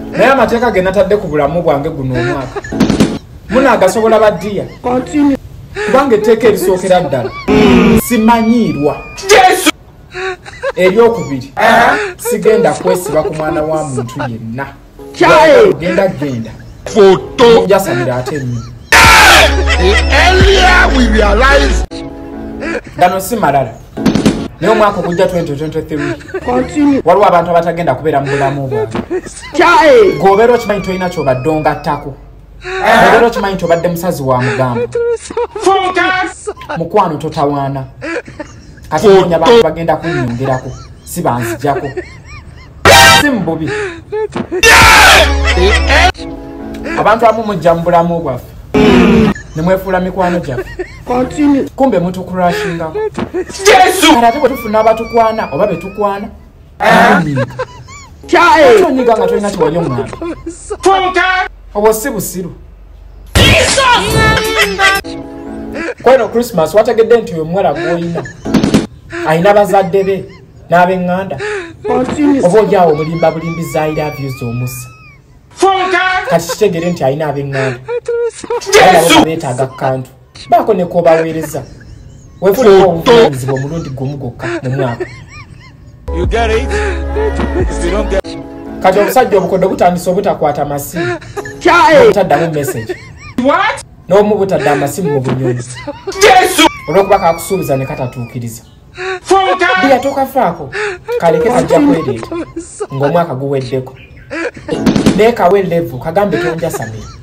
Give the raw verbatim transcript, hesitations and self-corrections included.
naye amateeka ge natadde ku bulamu bwange guno omwaka munaagasobola baddiya kubanga etteeka erisookera ddala simanyiirwa eryokubiri sigenda kwesiba ku mwana wa muntu yenna genda genda njasamira ate nnyo gano si malala naye omwaka ogujja twenty twenty-three waliwo abantu abatagenda kubeera mu bulamu bwabwe g'obeera okimanyi tolina kyobadde ongattako obeera okimanyi nti obadde musazi wa mugambo mukwano totawaana kati noonya bantu bagenda kunyongerako si banzijjako si mububi abantu abamu mujja mu bulamu bwaffe nemwefuula mikwano gyaffe kumbe mutukurashingako kale ate bwe tufuna abatukwana oba betukwana tonyiga nga tolina kiwali omwana obwo si busiru kweno Christmas wategedde nti oyo omuwala gw'olina alina bazadde be n'ab'eŋŋanda oba olyawo omulimba bulimbiza I love you z'omusa kati kitegere nti alina ab'eŋŋanda nabo beetaaga kantu baako ne k'obaweereza weefulewo obuvunaanyizibwa omulundi gumu gwokka mu mwaka kati obusajja obukodde butandisa obutakwata masimu obutaddamu message n'omu butadde amasimu mu bunyonyi olw'okuba kakusuubiza ne katatuukiriza bya tokafaako kaleke kajja kwereeta ng'omwaka guweddeko naye kawe levu kagambe tonjasamira